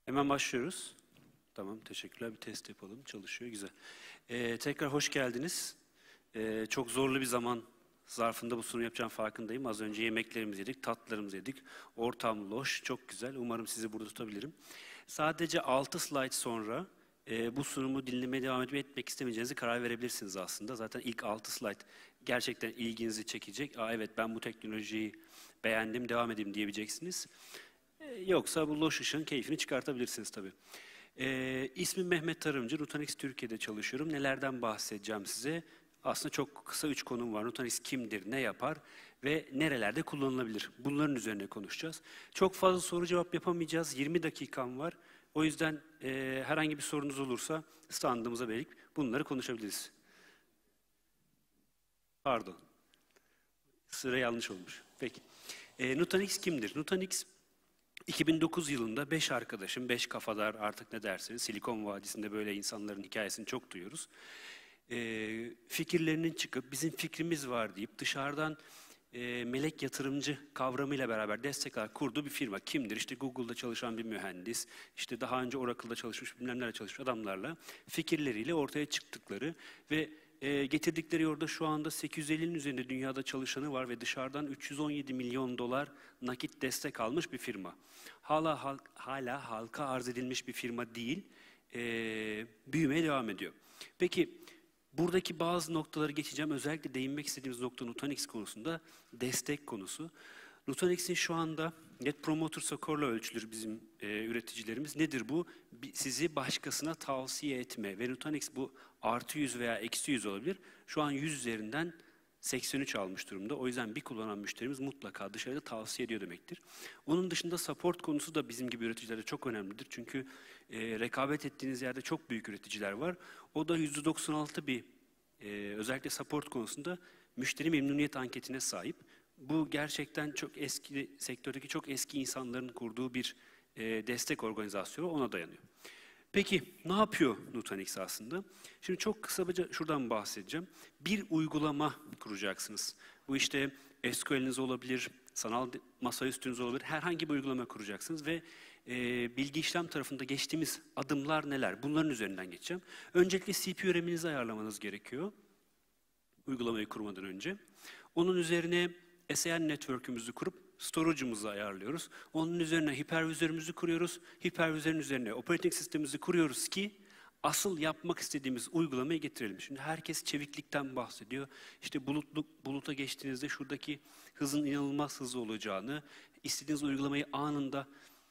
Hemen başlıyoruz. Tamam, teşekkürler. Bir test yapalım. Çalışıyor, güzel. Tekrar hoş geldiniz. Çok zorlu bir zaman zarfında bu sunum yapacağım farkındayım. Az önce yemeklerimizi yedik, tatlılarımızı yedik. Ortam loş, çok güzel. Umarım sizi burada tutabilirim. Sadece 6 slide sonra bu sunumu dinlemeye devam etmek istemeyeceğinizi karar verebilirsiniz aslında. Zaten ilk 6 slide gerçekten ilginizi çekecek. Evet, ben bu teknolojiyi beğendim, devam edeyim diyebileceksiniz. Yoksa bu loş ışığın keyfini çıkartabilirsiniz tabii. İsmim Mehmet Tarımcı, Nutanix Türkiye'de çalışıyorum. Nelerden bahsedeceğim size? Aslında çok kısa 3 konum var. Nutanix kimdir, ne yapar ve nerelerde kullanılabilir? Bunların üzerine konuşacağız. Çok fazla soru cevap yapamayacağız. 20 dakikam var. O yüzden herhangi bir sorunuz olursa standımıza verip bunları konuşabiliriz. Pardon. Sıra yanlış olmuş. Peki. Nutanix kimdir? Nutanix 2009 yılında 5 arkadaşım, 5 kafadar artık ne dersiniz, Silikon Vadisi'nde böyle insanların hikayesini çok duyuyoruz. Fikirlerinin çıkıp bizim fikrimiz var deyip dışarıdan melek yatırımcı kavramıyla beraber destekler kurduğu bir firma. Kimdir? İşte Google'da çalışan bir mühendis, işte daha önce Oracle'da çalışmış, bilmem nerede çalışmış adamlarla fikirleriyle ortaya çıktıkları ve getirdikleri orada şu anda 850'nin üzerinde dünyada çalışanı var ve dışarıdan 317 milyon dolar nakit destek almış bir firma. Hala halka arz edilmiş bir firma değil, büyümeye devam ediyor. Peki buradaki bazı noktaları geçeceğim. Özellikle değinmek istediğimiz nokta Nutanix konusunda destek konusu. Nutanix'in şu anda Net Promoter Score'la ölçülür bizim üreticilerimiz. Nedir bu? Sizi başkasına tavsiye etme ve Nutanix bu artı 100 veya eksi 100 olabilir. Şu an 100 üzerinden 83 almış durumda. O yüzden bir kullanan müşterimiz mutlaka dışarıda tavsiye ediyor demektir. Onun dışında support konusu da bizim gibi üreticilerde çok önemlidir. Çünkü rekabet ettiğiniz yerde çok büyük üreticiler var. O da %96 bir özellikle support konusunda müşteri memnuniyet anketine sahip. Bu gerçekten çok eski, sektördeki çok eski insanların kurduğu bir destek organizasyonu, ona dayanıyor. Peki ne yapıyor Nutanix aslında? Şimdi çok kısaca şuradan bahsedeceğim. Bir uygulama kuracaksınız. Bu işte SQL'iniz olabilir, sanal masaüstünüz olabilir. Herhangi bir uygulama kuracaksınız ve bilgi işlem tarafında geçtiğimiz adımlar neler? Bunların üzerinden geçeceğim. Öncelikle CPU RAM'inizi ayarlamanız gerekiyor. Uygulamayı kurmadan önce. Onun üzerine SAN network'ümüzü kurup storage'ımızı ayarlıyoruz. Onun üzerine hipervizörümüzü kuruyoruz. Hipervizörün üzerine operating sistemimizi kuruyoruz ki asıl yapmak istediğimiz uygulamayı getirelim. Şimdi herkes çeviklikten bahsediyor. İşte buluta geçtiğinizde şuradaki hızın inanılmaz hızlı olacağını, istediğiniz uygulamayı anında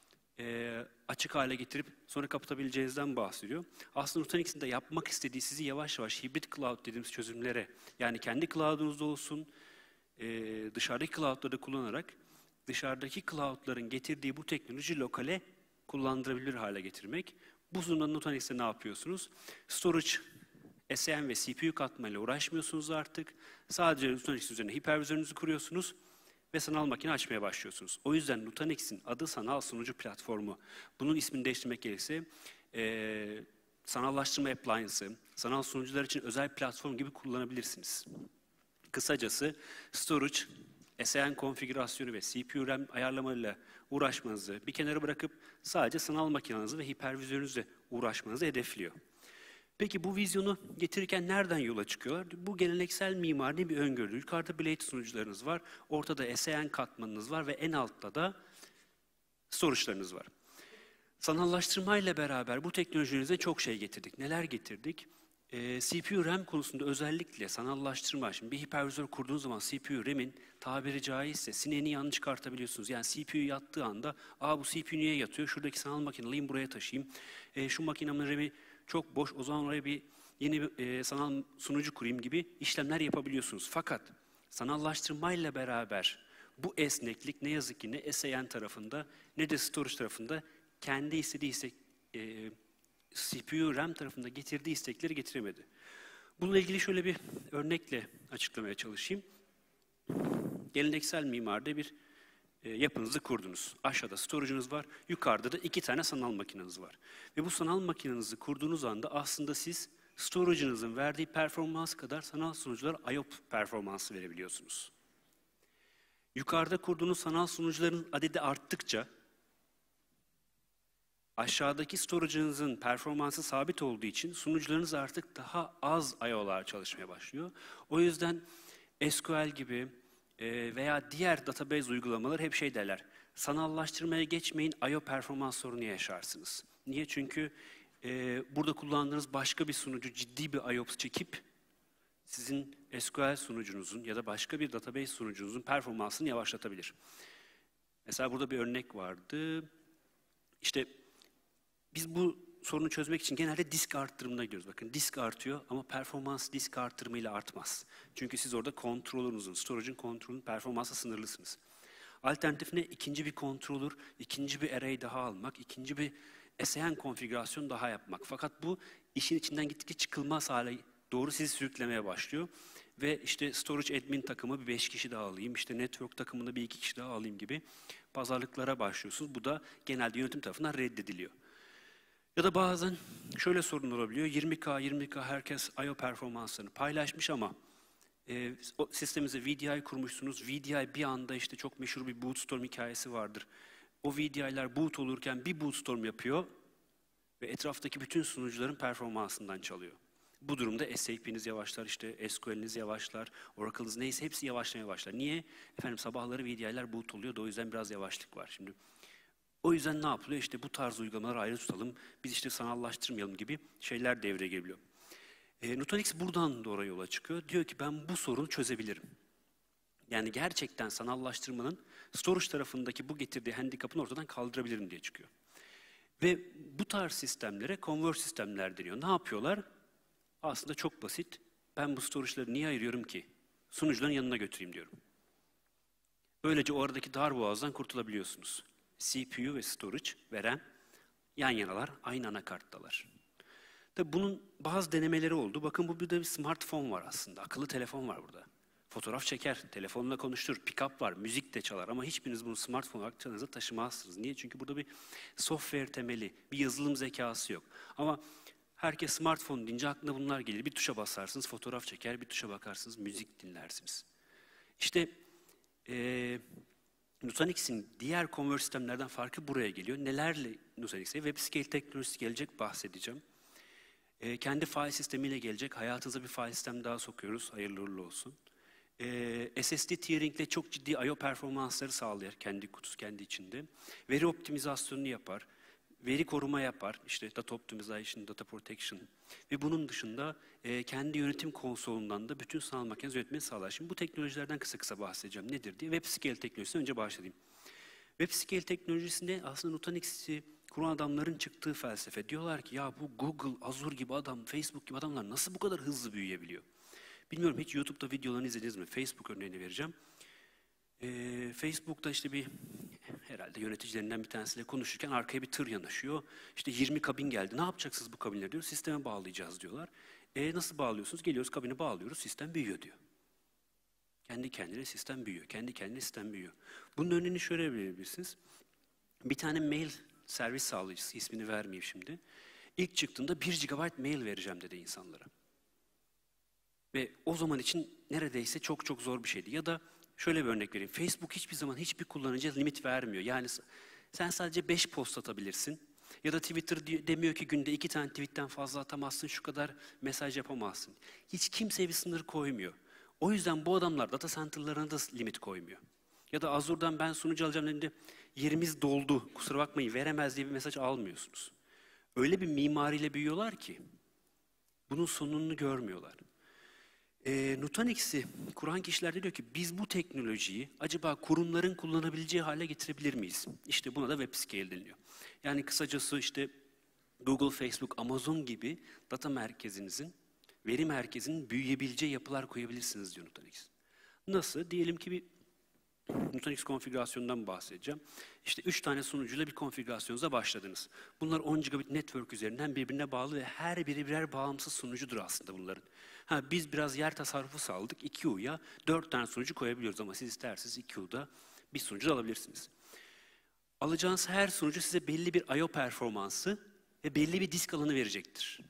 açık hale getirip sonra kapatabileceğinizden bahsediyor. Aslında Nutanix'in de yapmak istediği sizi yavaş yavaş hibrit cloud dediğimiz çözümlere, yani kendi cloud'unuzda olsun, dışarıdaki cloud'ları kullanarak dışarıdaki cloud'ların getirdiği bu teknoloji lokale kullandırabilir hale getirmek. Bu sunumda Nutanix'te ne yapıyorsunuz? Storage, SAN ve CPU katmayla uğraşmıyorsunuz artık. Sadece Nutanix üzerine hipervizörünüzü kuruyorsunuz ve sanal makine açmaya başlıyorsunuz. O yüzden Nutanix'in adı sanal sunucu platformu. Bunun ismini değiştirmek gerekirse sanallaştırma appliance'ı, sanal sunucular için özel platform gibi kullanabilirsiniz. Kısacası storage, SAN konfigürasyonu ve CPU RAM ayarlamalarıyla uğraşmanızı bir kenara bırakıp sadece sanal makinenizi ve hipervizörünüzle uğraşmanızı hedefliyor. Peki bu vizyonu getirirken nereden yola çıkıyorlar? Bu geleneksel mimari bir öngörü. Yukarıda Blade sunucularınız var, ortada SAN katmanınız var ve en altta da storage'larınız var. Sanallaştırmayla beraber bu teknolojinize çok şey getirdik. Neler getirdik? CPU RAM konusunda özellikle sanallaştırma, şimdi bir hipervizör kurduğunuz zaman CPU RAM'in tabiri caizse sineğini yanlış çıkartabiliyorsunuz. Yani CPU yattığı anda, bu CPU niye yatıyor? Şuradaki sanal makineyi alayım buraya taşıyayım. Şu makinemin RAM'i çok boş, o zaman oraya yeni bir sanal sunucu kurayım gibi işlemler yapabiliyorsunuz. Fakat sanallaştırmayla beraber bu esneklik ne yazık ki ne SAN tarafında ne de storage tarafında kendi istediği CPU, RAM tarafında getirdiği istekleri getiremedi. Bununla ilgili şöyle bir örnekle açıklamaya çalışayım. Geleneksel mimaride bir yapınızı kurdunuz. Aşağıda storage'ınız var, yukarıda da 2 tane sanal makineniz var. Ve bu sanal makinenizi kurduğunuz anda aslında siz storage'ınızın verdiği performans kadar sanal sunuculara IOP performansı verebiliyorsunuz. Yukarıda kurduğunuz sanal sunucuların adedi arttıkça Aşağıdaki storage'ınızın performansı sabit olduğu için sunucularınız artık daha az I/O'lar çalışmaya başlıyor. O yüzden SQL gibi veya diğer database uygulamaları hep şey derler. Sanallaştırmaya geçmeyin, I/O performans sorunu yaşarsınız. Niye? Çünkü burada kullandığınız başka bir sunucu ciddi bir IOPS çekip sizin SQL sunucunuzun ya da başka bir database sunucunuzun performansını yavaşlatabilir. Mesela burada bir örnek vardı. İşte biz bu sorunu çözmek için genelde disk arttırımına gidiyoruz. Bakın disk artıyor ama performans disk artırımıyla artmaz. Çünkü siz orada controller'ınızın, storage'ın kontrolünün performansa sınırlısınız. Alternatif ne? İkinci bir controller, ikinci bir array daha almak, ikinci bir SAN konfigürasyon daha yapmak. Fakat bu işin içinden gittikçe çıkılmaz hale doğru sizi sürüklemeye başlıyor. Ve işte storage admin takımı bir 5 kişi daha alayım, işte network takımında bir 2 kişi daha alayım gibi pazarlıklara başlıyorsunuz. Bu da genelde yönetim tarafından reddediliyor. Ya da bazen şöyle sorun olabiliyor. 20K herkes I/O performanslarını paylaşmış ama o sisteminize VDI kurmuşsunuz. VDI bir anda işte çok meşhur bir bootstorm hikayesi vardır. O VDI'ler boot olurken bir bootstorm yapıyor ve etraftaki bütün sunucuların performansından çalıyor. Bu durumda SAP'iniz yavaşlar, işte SQL'iniz yavaşlar, Oracle'ınız neyse hepsi yavaşlamaya başlar. Niye? Efendim sabahları VDI'ler boot oluyor da o yüzden biraz yavaşlık var. Şimdi o yüzden ne yapılıyor? İşte bu tarz uygulamaları ayrı tutalım, biz işte sanallaştırmayalım gibi şeyler devreye geliyor. Nutanix buradan doğru yola çıkıyor. Diyor ki ben bu sorunu çözebilirim. Yani gerçekten sanallaştırmanın storage tarafındaki bu getirdiği handikapını ortadan kaldırabilirim diye çıkıyor. Ve bu tarz sistemlere converge sistemler deniyor. Ne yapıyorlar? Aslında çok basit. Ben bu storage'ları niye ayırıyorum ki? Sunucuların yanına götüreyim diyorum. Böylece o aradaki darboğazdan kurtulabiliyorsunuz. CPU ve storage veren yan yanalar, aynı anakarttalar. Tabii bunun bazı denemeleri oldu. Bakın burada bir smartphone var aslında. Akıllı telefon var burada. Fotoğraf çeker, telefonla konuşturur, pick-up var, müzik de çalar ama hiçbiriniz bunu smartphone olarak yanınıza taşımazsınız. Niye? Çünkü burada bir software temeli, bir yazılım zekası yok. Ama herkes smartphone deyince aklına bunlar gelir. Bir tuşa basarsınız, fotoğraf çeker, bir tuşa bakarsınız, müzik dinlersiniz. İşte Nutanix'in diğer converge sistemlerden farkı buraya geliyor. Nelerle Nutanix'e? WebScale teknolojisi gelecek, bahsedeceğim. Kendi file sistemiyle gelecek. Hayatınıza bir file sistem daha sokuyoruz. Hayırlı uğurlu olsun. SSD tiering ile çok ciddi I/O performansları sağlar kendi kutusu, kendi içinde. Veri optimizasyonunu yapar. Veri koruma yapar. İşte data optimization, data protection. Ve bunun dışında kendi yönetim konsolundan da bütün sanal makineniz yönetmeni sağlar. Şimdi bu teknolojilerden kısa kısa bahsedeceğim. Nedir diye. WebScale teknolojisinden önce başlayayım. WebScale teknolojisinde aslında Nutanix'i kuran adamların çıktığı felsefe. Diyorlar ki ya bu Google, Azure gibi adam, Facebook gibi adamlar nasıl bu kadar hızlı büyüyebiliyor? Bilmiyorum hiç YouTube'da videolarını izlediniz mi? Facebook örneğini vereceğim. Facebook'ta işte bir herhalde yöneticilerinden bir tanesiyle konuşurken arkaya bir tır yanaşıyor. İşte 20 kabin geldi. Ne yapacaksınız bu kabinleri diyor. Sisteme bağlayacağız diyorlar. Nasıl bağlıyorsunuz? Geliyoruz kabini bağlıyoruz. Sistem büyüyor diyor. Kendi kendine sistem büyüyor. Kendi kendine sistem büyüyor. Bunun önünü şöyle verebilirsiniz. Bir tane mail servis sağlayıcısı, ismini vermeyeyim şimdi. İlk çıktığında 1 GB mail vereceğim dedi insanlara. Ve o zaman için neredeyse çok çok zor bir şeydi. Ya da şöyle bir örnek vereyim. Facebook hiçbir zaman hiçbir kullanıcıya limit vermiyor. Yani sen sadece 5 post atabilirsin. Ya da Twitter demiyor ki günde 2 tane tweetten fazla atamazsın, şu kadar mesaj yapamazsın. Hiç kimseye bir sınır koymuyor. O yüzden bu adamlar data center'larına da limit koymuyor. Ya da Azure'dan ben sunucu alacağım dediğinde yerimiz doldu, kusura bakmayın veremez diye bir mesaj almıyorsunuz. Öyle bir mimariyle büyüyorlar ki bunun sonunu görmüyorlar. Nutanix'i kuran kişiler de diyor ki biz bu teknolojiyi acaba kurumların kullanabileceği hale getirebilir miyiz? İşte buna da WebScale deniliyor. Yani kısacası işte Google, Facebook, Amazon gibi data merkezinizin, veri merkezinin büyüyebileceği yapılar koyabilirsiniz diyor Nutanix. Nasıl? Diyelim ki bir Nutanix konfigürasyonundan bahsedeceğim. İşte 3 tane sunucuyla bir konfigürasyonunuza başladınız. Bunlar 10 gigabit network üzerinden birbirine bağlı ve her biri birer bağımsız sunucudur aslında bunların. Biz biraz yer tasarrufu sağladık. 2U'ya 4 tane sunucu koyabiliyoruz ama siz isterseniz 2U'da bir sunucu da alabilirsiniz. Alacağınız her sunucu size belli bir I/O performansı ve belli bir disk alanı verecektir.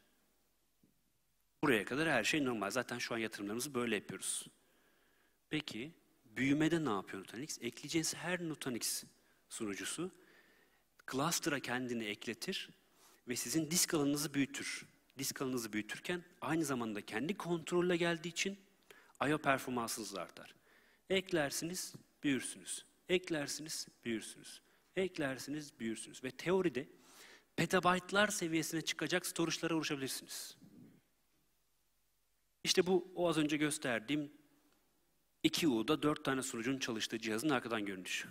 Buraya kadar her şey normal. Zaten şu an yatırımlarımızı böyle yapıyoruz. Peki büyümede ne yapıyor Nutanix? Ekleyeceğiniz her Nutanix sunucusu cluster'a kendini ekletir ve sizin disk alanınızı büyütür. Disk alanınızı büyütürken aynı zamanda kendi kontrolle geldiği için I/O performansınız artar. Eklersiniz, büyürsünüz. Eklersiniz, büyürsünüz. Eklersiniz, büyürsünüz. Ve teoride petabaytlar seviyesine çıkacak storage'lara ulaşabilirsiniz. İşte bu o az önce gösterdiğim 2U'da 4 tane sunucunun çalıştığı cihazın arkadan görünüşü.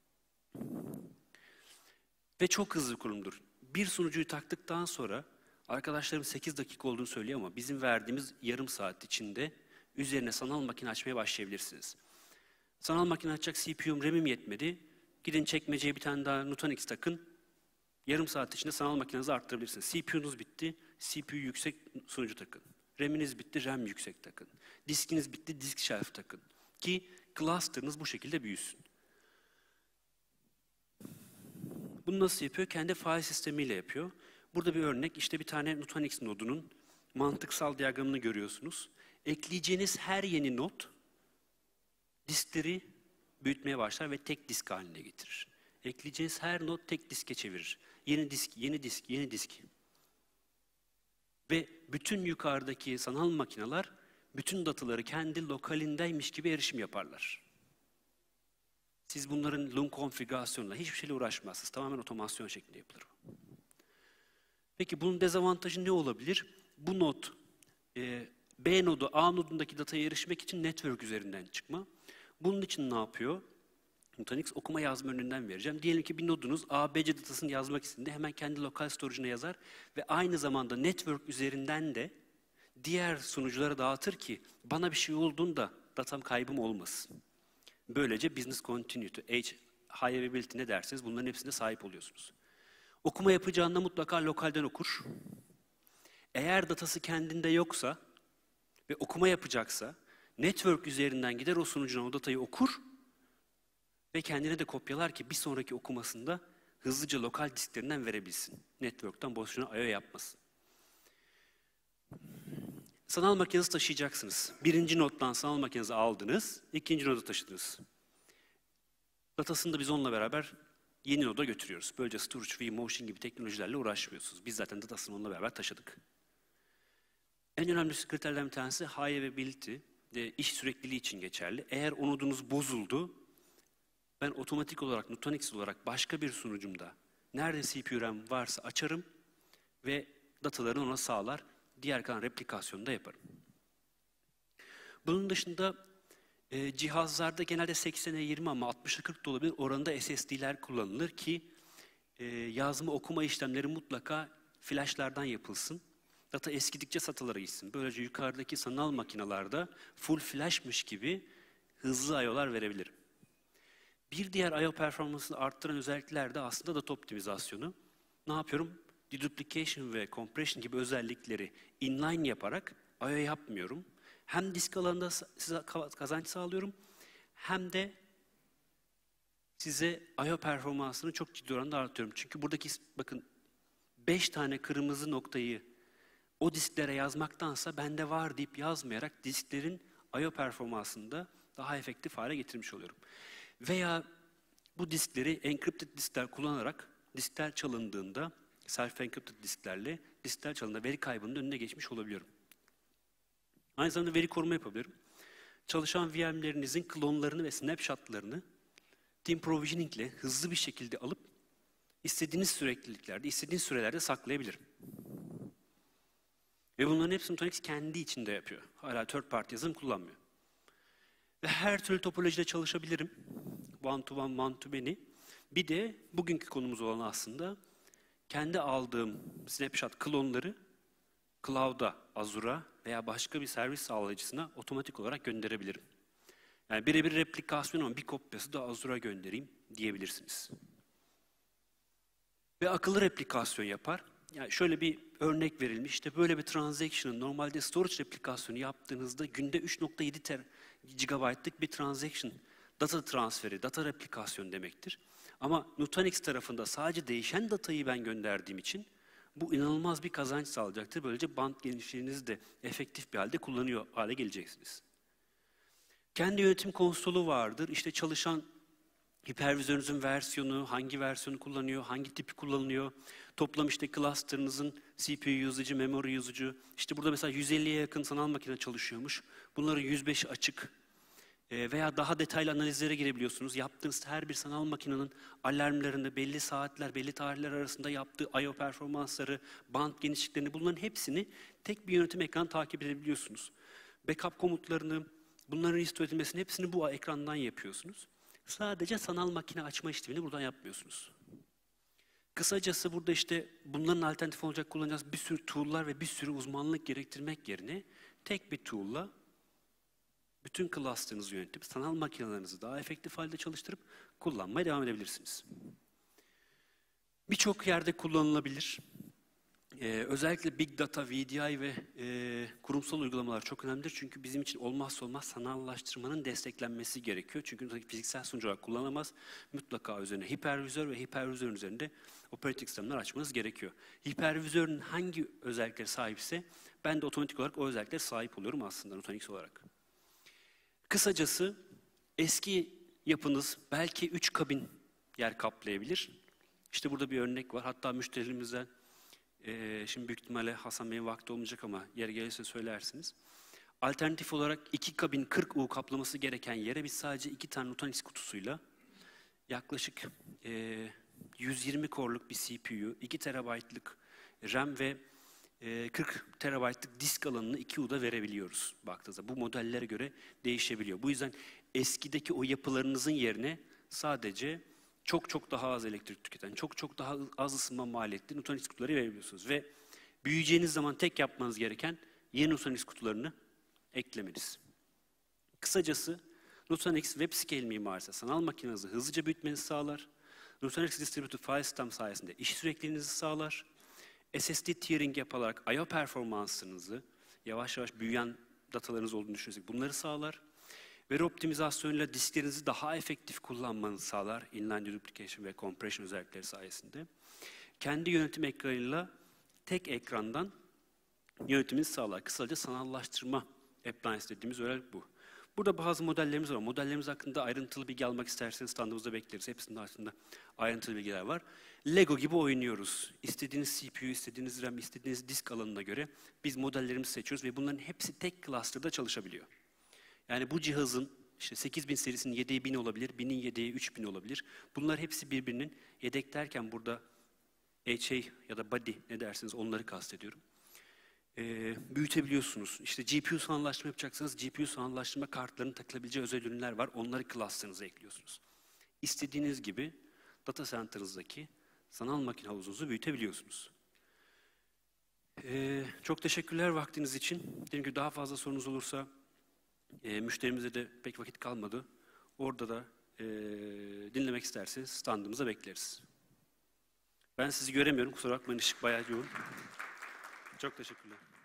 Ve çok hızlı kurulumdur. Bir sunucuyu taktıktan sonra arkadaşlarım 8 dakika olduğunu söylüyor ama bizim verdiğimiz yarım saat içinde üzerine sanal makine açmaya başlayabilirsiniz. Sanal makine açacak CPU'm, RAM'im yetmedi. Gidin çekmeceye bir tane daha Nutanix takın. Yarım saat içinde sanal makinenizi arttırabilirsiniz. CPU'nuz bitti, CPU yüksek sunucu takın. RAM'iniz bitti, RAM yüksek takın. Diskiniz bitti, disk shelf takın. Ki cluster'ınız bu şekilde büyüsün. Bunu nasıl yapıyor? Kendi file sistemiyle yapıyor. Burada bir örnek, işte bir tane Nutanix nodunun mantıksal diyagramını görüyorsunuz. Ekleyeceğiniz her yeni nod diskleri büyütmeye başlar ve tek disk haline getirir. Ekleyeceğiniz her nod tek diske çevirir. Yeni disk, yeni disk, yeni disk. Ve bütün yukarıdaki sanal makineler bütün dataları kendi lokalindeymiş gibi erişim yaparlar. Siz bunların LUN konfigürasyonuyla hiçbir şeyle uğraşmazsınız. Tamamen otomasyon şeklinde yapılır. Peki bunun dezavantajı ne olabilir? Bu nod, B nodu A nodundaki dataya erişmek için network üzerinden çıkma. Bunun için ne yapıyor? Nutanix okuma yazma önünden vereceğim. Diyelim ki bir nodunuz ABC datasını yazmak istediğinde hemen kendi lokal storage'ına yazar ve aynı zamanda network üzerinden de diğer sunuculara dağıtır ki bana bir şey olduğunda datam kaybım olmasın. Böylece business continuity, high availability ne derseniz bunların hepsine sahip oluyorsunuz. Okuma yapacağında mutlaka lokalden okur. Eğer datası kendinde yoksa ve okuma yapacaksa network üzerinden gider o sunucuna o datayı okur ve kendine de kopyalar ki bir sonraki okumasında hızlıca lokal disklerinden verebilsin. Network'ten boşuna I/O yapmasın. Sanal makinenizi taşıyacaksınız. Birinci noddan sanal makinenizi aldınız, ikinci noda taşıdınız. Datasını da biz onunla beraber yeni noda götürüyoruz. Böylece storage, vMotion gibi teknolojilerle uğraşmıyorsunuz. Biz zaten datasını onunla beraber taşıdık. En önemli kriterlerden bir tanesi high availability, iş sürekliliği için geçerli. Eğer o nodunuz bozuldu, ben otomatik olarak, Nutanix olarak başka bir sunucumda nerede CPU RAM varsa açarım ve datalarını ona sağlar. Diğer kalan replikasyonu da yaparım. Bunun dışında cihazlarda genelde 80'e 20 ama 60'a 40 da olabilir oranında SSD'ler kullanılır ki yazma okuma işlemleri mutlaka flashlardan yapılsın. Data eskidikçe satılara gitsin. Böylece yukarıdaki sanal makinalarda full flashmış gibi hızlı I/O'lar verebilirim. Bir diğer I/O performansını arttıran özellikler de aslında data optimizasyonu. Ne yapıyorum? Deduplication ve compression gibi özellikleri inline yaparak I/O yapmıyorum. Hem disk alanında size kazanç sağlıyorum hem de size I/O performansını çok ciddi oranda artırıyorum. Çünkü buradaki bakın 5 tane kırmızı noktayı o disklere yazmaktansa bende var deyip yazmayarak disklerin I/O performansını da daha efektif hale getirmiş oluyorum. Veya bu diskleri encrypted diskler kullanarak diskler çalındığında self-encrypted disklerle diskler çalındığında veri kaybının önüne geçmiş olabiliyorum. Aynı zamanda veri koruma yapabilirim. Çalışan VM'lerinizin klonlarını ve snapshotlarını team provisioning ile hızlı bir şekilde alıp istediğiniz sürekliliklerde, istediğiniz sürelerde saklayabilirim. Ve bunların hepsini Nutanix kendi içinde yapıyor. Hala third party yazılım kullanmıyor. Ve her türlü topolojide çalışabilirim. One to one, one to many. Bir de bugünkü konumuz olan aslında kendi aldığım snapshot klonları cloud'a, Azure'a veya başka bir servis sağlayıcısına otomatik olarak gönderebilirim. Yani birebir replikasyon ama bir kopyası da Azure'a göndereyim diyebilirsiniz. Ve akıllı replikasyon yapar. Yani şöyle bir örnek verilmiş. İşte böyle bir transaction'ın normalde storage replikasyonu yaptığınızda günde 3.7 GB'lık bir transaction, data transferi, data replikasyon demektir. Ama Nutanix tarafında sadece değişen datayı ben gönderdiğim için bu inanılmaz bir kazanç sağlayacaktır. Böylece band genişliğinizi de efektif bir halde kullanıyor hale geleceksiniz. Kendi yönetim konsolu vardır. İşte çalışan Hipervizörünüzün versiyonu, hangi versiyonu kullanıyor, hangi tipi kullanılıyor, toplam işte cluster'ınızın CPU usage'ı, memory usage'ı, işte burada mesela 150'ye yakın sanal makine çalışıyormuş. Bunların 105'i açık. Veya daha detaylı analizlere girebiliyorsunuz. Yaptığınız her bir sanal makinenin alarmlarında belli saatler, belli tarihler arasında yaptığı I/O performansları, band genişliklerini, bunların hepsini tek bir yönetim ekranı takip edebiliyorsunuz. Backup komutlarını, bunların restore edilmesini hepsini bu ekrandan yapıyorsunuz. Sadece sanal makine açma işlemini buradan yapmıyorsunuz. Kısacası burada işte bunların alternatif olacak kullanacağınız bir sürü tool'lar ve bir sürü uzmanlık gerektirmek yerine tek bir tool'la bütün cluster'ınızı yönetip sanal makinelerinizi daha efektif halde çalıştırıp kullanmaya devam edebilirsiniz. Birçok yerde kullanılabilir. Özellikle Big Data, VDI ve kurumsal uygulamalar çok önemlidir. Çünkü bizim için olmazsa olmaz sanallaştırmanın desteklenmesi gerekiyor. Çünkü fiziksel sunucu olarak kullanılamaz. Mutlaka üzerine hipervizör ve hipervizörün üzerinde operating sistemler açmanız gerekiyor. Hipervizörün hangi özellikleri sahipse ben de otomatik olarak o özelliklere sahip oluyorum aslında Nutanix olarak. Kısacası eski yapınız belki 3 kabin yer kaplayabilir. İşte burada bir örnek var. Hatta müşterilerimizden şimdi büyük ihtimalle Hasan Bey'in vakti olmayacak ama yer gelirse söylersiniz. Alternatif olarak 2 kabin 40 U kaplaması gereken yere biz sadece 2 tane Nutanix kutusuyla yaklaşık 120 core'luk bir CPU, 2 terabaytlık RAM ve 40 terabaytlık disk alanını 2 U'da verebiliyoruz baktığınızda. Bu modellere göre değişebiliyor. Bu yüzden eskideki o yapılarınızın yerine sadece çok daha az elektrik tüketen, çok daha az ısınma maliyetli Nutanix kutuları verebiliyorsunuz. Ve büyüyeceğiniz zaman tek yapmanız gereken yeni Nutanix kutularını eklemeniz. Kısacası Nutanix WebScale mimarisi sanal makinenizi hızlıca büyütmenizi sağlar. Nutanix Distributed File System sayesinde iş sürekliliğinizi sağlar. SSD tiering yaparak I/O performansınızı, yavaş yavaş büyüyen datalarınız olduğunu düşünürsek bunları sağlar. Veri optimizasyonuyla disklerinizi daha efektif kullanmanızı sağlar. Inline deduplication ve compression özellikleri sayesinde. Kendi yönetim ekranıyla tek ekrandan yönetiminizi sağlar. Kısaca sanallaştırma appliance dediğimiz özellik bu. Burada bazı modellerimiz var. Modellerimiz hakkında ayrıntılı bilgi almak isterseniz standımızda bekleriz. Hepsinin altında ayrıntılı bilgiler var. Lego gibi oynuyoruz. İstediğiniz CPU, istediğiniz RAM, istediğiniz disk alanına göre biz modellerimizi seçiyoruz ve bunların hepsi tek cluster'da çalışabiliyor. Yani bu cihazın işte 8000 serisinin yedeği 1000 olabilir, 1000'in yedeği 3000 olabilir. Bunlar hepsi birbirinin yedek derken burada HA ya da body ne dersiniz onları kastediyorum. Büyütebiliyorsunuz. İşte GPU sanallaştırma yapacaksanız GPU sanallaştırma kartlarının takılabileceği özel ürünler var. Onları cluster'ınıza ekliyorsunuz. İstediğiniz gibi data center'ınızdaki sanal makine havuzunuzu büyütebiliyorsunuz. Çok teşekkürler vaktiniz için. Dediğim gibi daha fazla sorunuz olursa müşterimize de pek vakit kalmadı. Orada da dinlemek isterseniz standımıza bekleriz. Ben sizi göremiyorum. Kusura bakmayın, ışık bayağı yoğun. Çok teşekkürler.